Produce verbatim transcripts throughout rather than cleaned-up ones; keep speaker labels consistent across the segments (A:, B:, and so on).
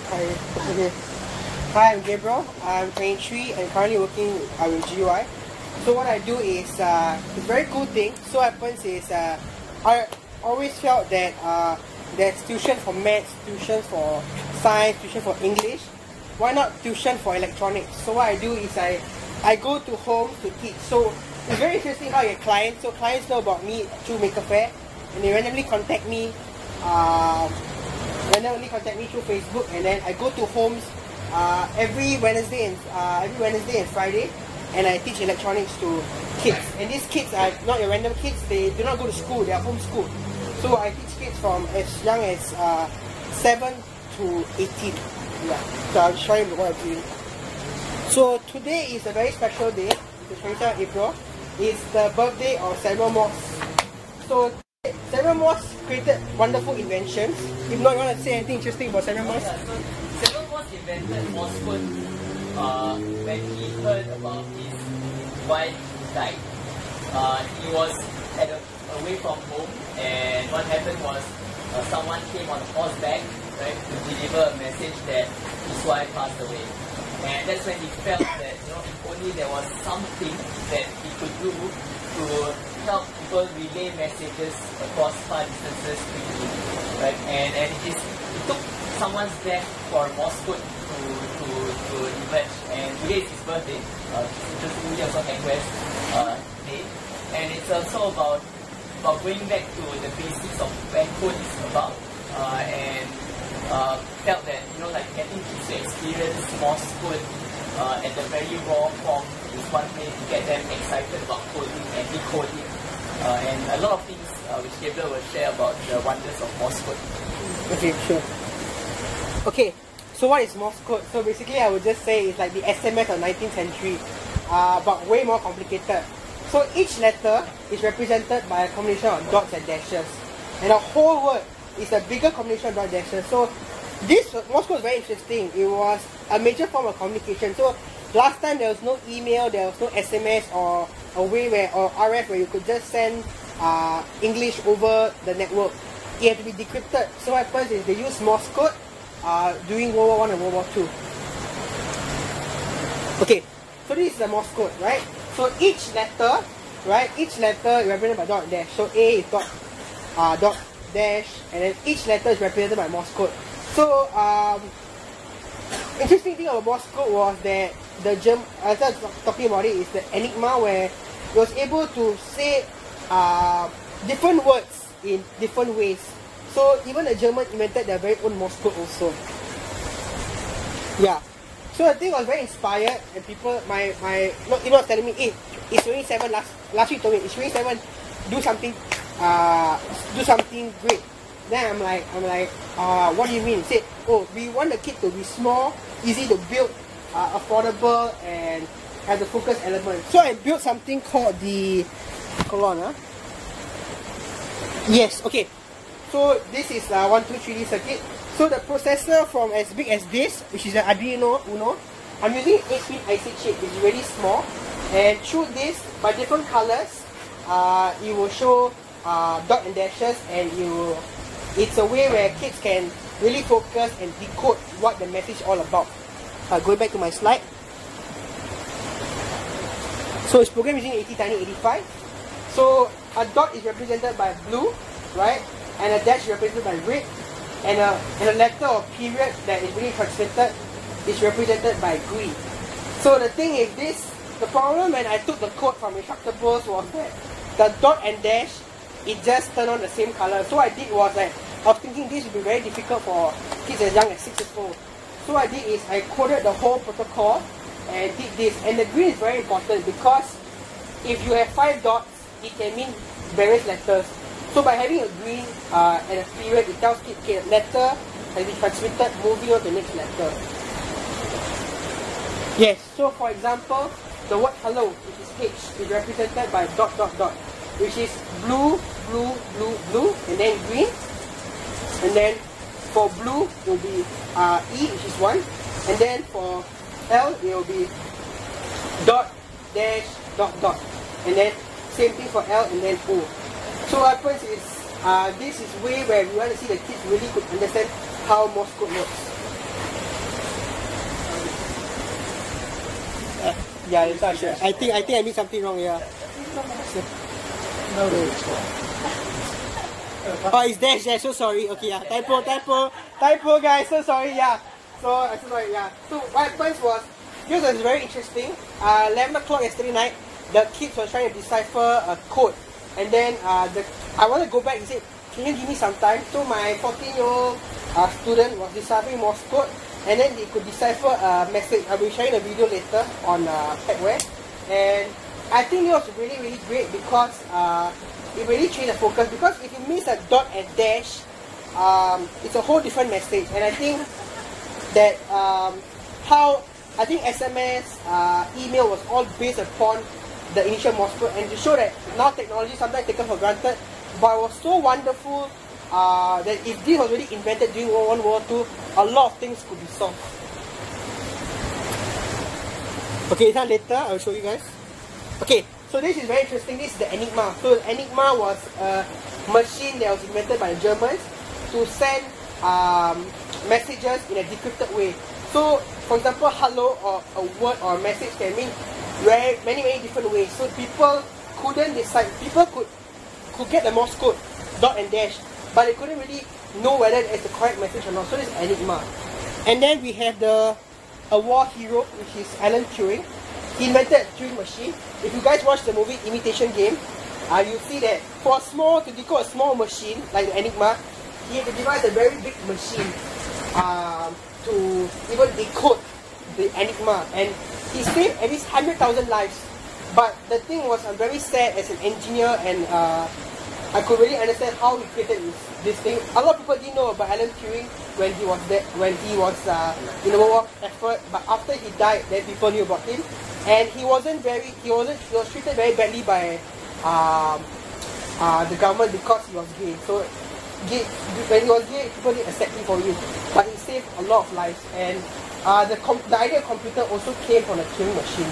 A: Hi. Okay. Hi, I'm Gabriel. I'm twenty-three and currently working uh, with G U I. So what I do is, uh, it's a very cool thing. So what happens is, uh, I always felt that uh, there's tuition for maths, tuition for science, tuition for English. Why not tuition for electronics? So what I do is I, I go to home to teach. So it's very interesting how I get clients. So clients know about me through Maker Faire, and they randomly contact me. Uh, randomly contact me through Facebook, and then I go to homes uh, every Wednesday and uh, every Wednesday and Friday, and I teach electronics to kids. And these kids are not your random kids. They do not go to school. They are homeschooled. So I teach kids from as young as uh, seven to eighteen. Yeah. So I'll show you what I'm doing. So today is a very special day. It's the twenty-third of April. It's the birthday of Samuel Morse. So Samuel Morse created wonderful inventions. If not, you want to say anything interesting about Samuel Morse?
B: Yeah, so Samuel Morse invented Morse code uh, when he heard about his wife died. Uh, he was at a, away from home, and what happened was uh, someone came on horseback, right, to deliver a message that his wife passed away. And that's when he felt that, you know, if only there was something that he could do to help people relay messages across far distances quickly, right? And and it, is, it took someone's death for Morse code to to to emerge. And today is his birthday, uh, just two years of Conquest uh, Day, and it's also about about going back to the basics of what code is about, uh, and uh, felt that, you know, like getting kids to experience Morse code uh, at the very raw form is one way to get them excited about coding and decoding. Uh, and a lot of things uh, which Gabriel will share about the wonders of Morse code.
A: Okay, sure. Okay, so what is Morse code? So basically I would just say it's like the S M S of nineteenth century, uh, but way more complicated. So each letter is represented by a combination of dots and dashes. And the whole word is a bigger combination of dots and dashes. So this Morse code is very interesting. It was a major form of communication. So last time there was no email, there was no S M S or a way where, or R F where you could just send uh, English over the network. It had to be decrypted. So what happens is they use Morse code uh, during World War One and World War Two. Okay, so this is the Morse code, right? So each letter, right? Each letter is represented by dot and dash. So A is dot, uh, dot dash, and then each letter is represented by Morse code. So um, interesting thing about Morse code was that the German, I started talking about it, is the Enigma, where it was able to say uh, different words in different ways. So even the Germans invented their very own Morse code also. Yeah. So I think I was very inspired, and people, my my, not you know, telling me, hey, it's twenty-seven last last week told me it's twenty-seven, do something, uh, do something great. Then I'm like, I'm like, uh, what do you mean? Say, oh, we want the kit to be small, easy to build, uh, affordable, and have the focus element. So I built something called the, hold on, huh? Yes, okay. So this is uh, one two three D circuit. So the processor from as big as this, which is an Arduino Uno, I'm using eight pin I C chip, which is really small. And through this, by different colors, uh, it will show uh, dot and dashes, and it will, it's a way where kids can really focus and decode what the message is all about. Uh, going back to my slide. So it's programmed using eighty tiny eighty-five. So a dot is represented by blue, right? And a dash is represented by red. And a, and a letter or period that is being transmitted is represented by green. So the thing is this, the problem when I took the code from Instructables was that the dot and dash, it just turned on the same color. So what I did was like, I was thinking this would be very difficult for kids as young as six years old. So what I did is I coded the whole protocol and did this. And the green is very important because if you have five dots, it can mean various letters. So by having a green uh, and a period, it tells kids, okay, letter has been transmitted, moving on to the next letter. Yes, so for example, the word hello, which is H, is represented by dot dot dot, which is blue, blue, blue, blue, and then green. And then for blue, it will be uh, E, which is one. And then for L, it will be dot, dash, dot, dot. And then same thing for L and then O. So what happens is, uh, this is way where we want to see the kids really could understand how Morse code works. Yeah, it's not sure. I think I think I made something wrong. Yeah.
C: No, it's wrong.
A: Oh, it's dash dash. So sorry. Okay, yeah. Typo, typo, typo, guys. So sorry. Yeah. So I'm so sorry. Yeah. So what happens was, this was very interesting. Uh, eleven o'clock yesterday night, the kids were trying to decipher a code, and then uh, the I want to go back and say, can you give me some time? So my fourteen year old uh, student was deciphering Morse code, and then they could decipher a message. I'll be sharing a video later on uh, Petware, and I think it was really really great because uh, it really changed the focus. Because if you miss a dot and dash, um, it's a whole different message. And I think that um, how I think S M S, uh, email was all based upon the initial Morse code, and to show that now technology is sometimes taken for granted, but it was so wonderful uh, that if this was really invented during World One, World Two, a lot of things could be solved. Okay, then later I will show you guys. Okay, so this is very interesting. This is the Enigma. So Enigma was a machine that was invented by the Germans to send um, messages in a decrypted way. So, for example, hello or a word or a message can mean very many many different ways. So people couldn't decide. People could could get the Morse code, dot and dash, but they couldn't really know whether it's the correct message or not. So this is Enigma. And then we have the a war hero, which is Alan Turing. He invented a Turing machine. If you guys watch the movie Imitation Game, uh, you see that for a small, to decode a small machine like the Enigma, he had to devise a very big machine um, to even decode the Enigma, and he saved at least one hundred thousand lives. But the thing was, I'm very sad as an engineer, and uh, I could really understand how he created this, this thing. A lot of people didn't know about Alan Turing when he was there, when he was uh, in the World War effort. But after he died, then people knew about him, and he wasn't very, he wasn't, he was treated very badly by um, uh, the government because he was gay. So gay, when he was gay, people didn't accept him for you. But he saved a lot of lives, and uh, the com the idea of computer also came from the Turing machine.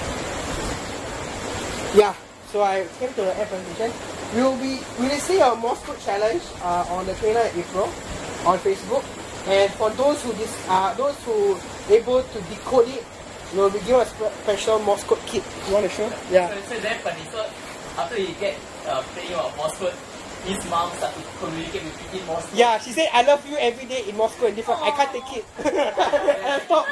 A: Yeah, so I came to the app presentation. We will be releasing a Morse code challenge uh, on the twenty-ninth of April on Facebook, and for those who dis uh, those who able to decode it, we will be given a spe special Morse code kit. You want to show? Yeah.
B: So, so that's funny. So after he get uh, playing about Morse code, his mom started to communicate with him in Morse code.
A: Yeah, she said, "I love you" every day in Morse code and different. Aww. I can't take it. Stop.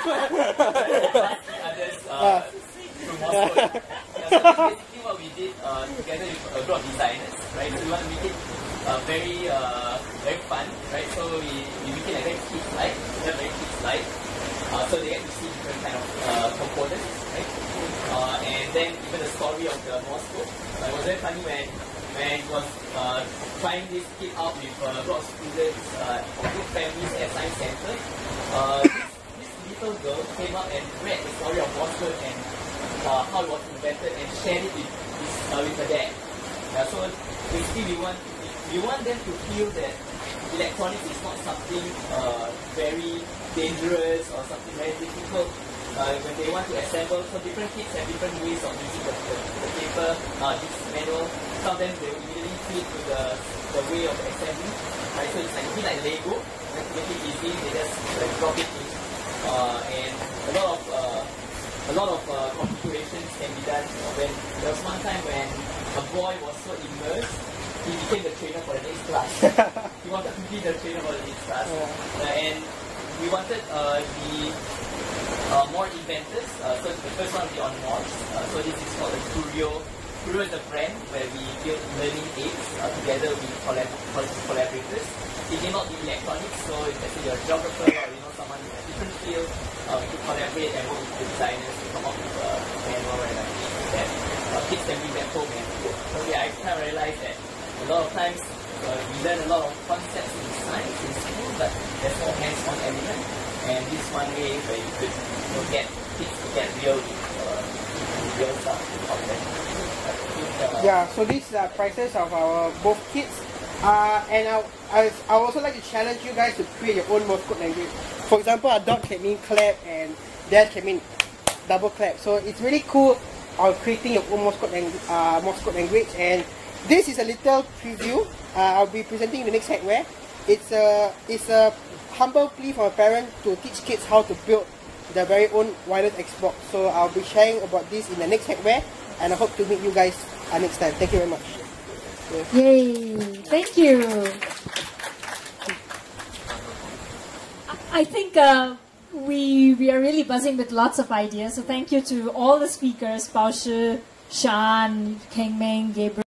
B: Others uh, through Morse code. Yeah, so basically what we did uh, together with a group of designers, right? So we want to make it uh, very, uh, very fun, right? So we, we make it like very kids-like, very kids-like. Uh, so they get to see different kind of uh, components, right? Uh, and then even the story of the Morse code. Uh, it was very funny when when he was uh, trying this kit out with uh, a lot of students, uh, good families at Science Center. Uh, this, this little girl came up and read the story of Morse code and uh, how it was invented and shared it with, with, uh, with her dad. Yeah, so basically we want we want them to feel that electronics is not something uh, very dangerous or something very difficult. Uh, when they want to assemble, so different kids have different ways of using the, the, the paper, uh, this manual. Some of them they immediately fit to the, the way of assembly. Right? So it's like a bit like Lego, right? To make it easy, they just like, drop it in. Uh, and a lot of uh, a lot of uh, configurations can be done. When there was one time when a boy was so immersed, he became the trainer for the next class. He wanted to be the trainer for the next class. Yeah. Uh, and we wanted uh, the uh, more inventors. Uh, so the first one will be on Morse. Uh, so this is called the Curio. Curio is a brand where we build learning aids uh, together with collab collaborators. It may not be electronics, so if let's say you're a geographer or you know someone in a different field, uh, we could collaborate and work with the designers to come up with a manual and a kit that uh, kids can bring back home and do. So yeah, I kind of realized that a lot of times uh, we learn a lot of concepts in science in school, but there's no hands-on element. And this one way where you could you know, get kids to get real uh, real stuff out there. Uh,
A: yeah, so these are prices of our both kits. Uh, and I, I, I would also like to challenge you guys to create your own Morse code language. For example, a dot can mean clap and dash can mean double clap. So it's really cool on creating your own Morse code, langu uh, Morse code language. And this is a little preview. Uh, I'll be presenting the next hardware. It's a, it's a humble plea from a parent to teach kids how to build their very own wireless Xbox. So I'll be sharing about this in the next Hackwear, and I hope to meet you guys uh, next time. Thank you very much. Yeah.
D: Yay! Thank you. I think uh, we we are really buzzing with lots of ideas. So thank you to all the speakers, Bao Shi, Shan, Keng Meng, Gabriel.